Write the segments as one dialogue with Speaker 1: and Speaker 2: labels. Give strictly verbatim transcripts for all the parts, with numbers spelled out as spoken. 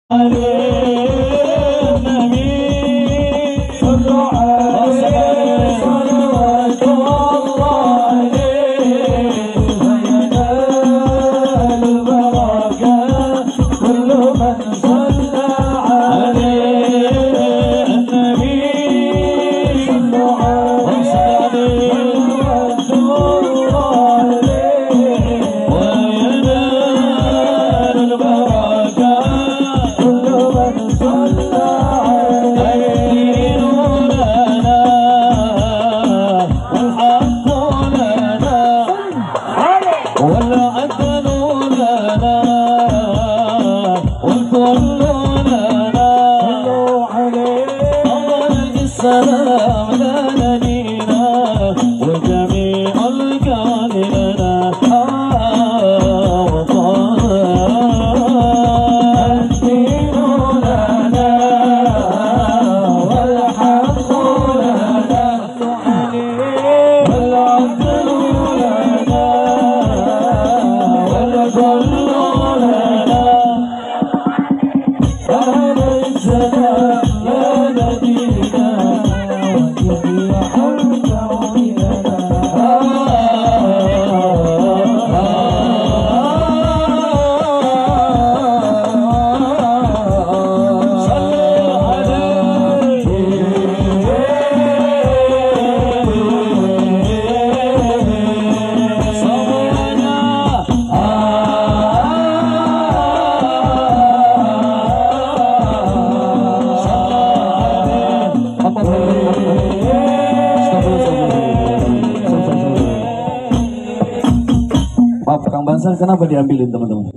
Speaker 1: Kenapa diambilin teman-teman?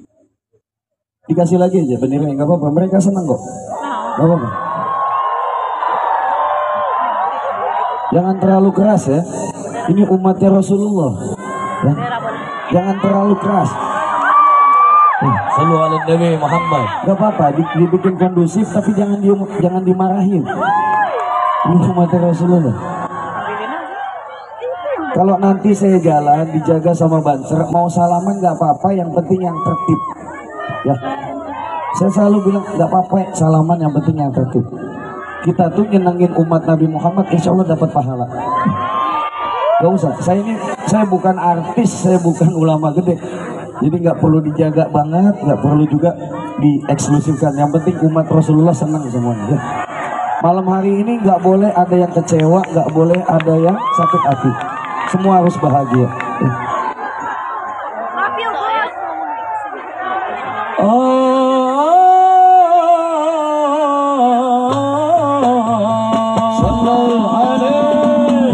Speaker 1: Dikasih lagi aja bendera, nggak apa-apa. Mereka senang kok. Nggak apa-apa. Jangan terlalu keras ya. Ini umatnya Rasulullah. Ya. Jangan terlalu keras. Eh,
Speaker 2: Sallu ala Nabi Muhammad.
Speaker 1: Gak apa-apa, dibikin kondusif tapi jangan di, jangan dimarahin. Ini umatnya Rasulullah. Kalau nanti saya jalan dijaga sama banser, mau salaman nggak apa-apa, yang penting yang tertib. Ya, saya selalu bilang nggak apa-apa salaman, yang penting yang tertib. Kita tuh nyenengin umat Nabi Muhammad, insya Allah dapat pahala. Gak usah, saya ini saya bukan artis, saya bukan ulama gede, jadi nggak perlu dijaga banget, nggak perlu juga dieksklusifkan. Yang penting umat Rasulullah senang semuanya. Ya. Malam hari ini nggak boleh ada yang kecewa, nggak boleh ada yang sakit hati. Semua harus bahagia. Oh, sallallahu alaihi.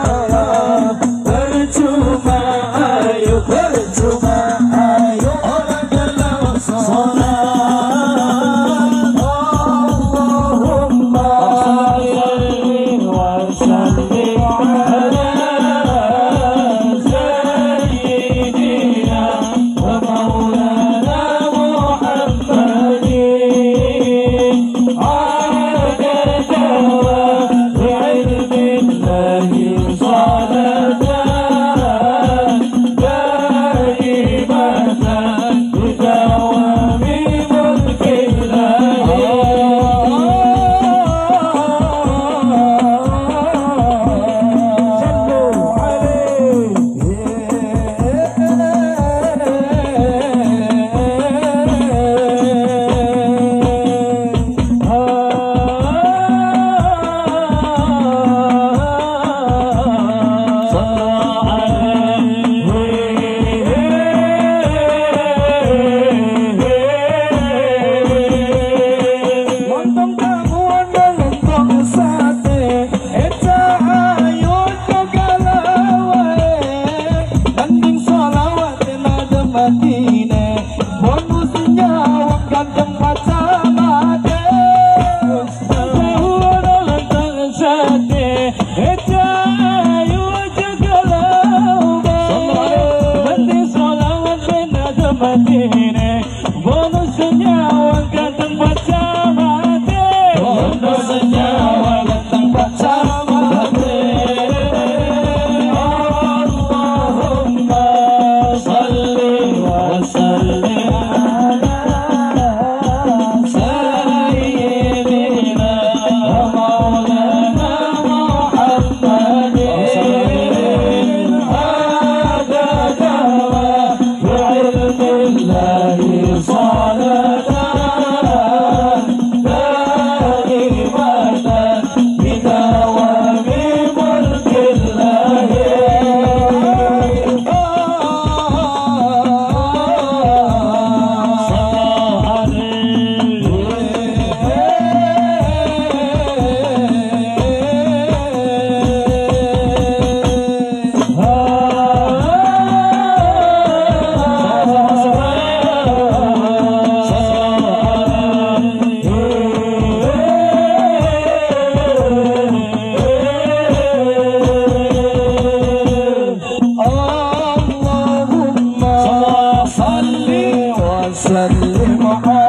Speaker 1: Percuma ayo, percuma ayo orang Salli wa sallim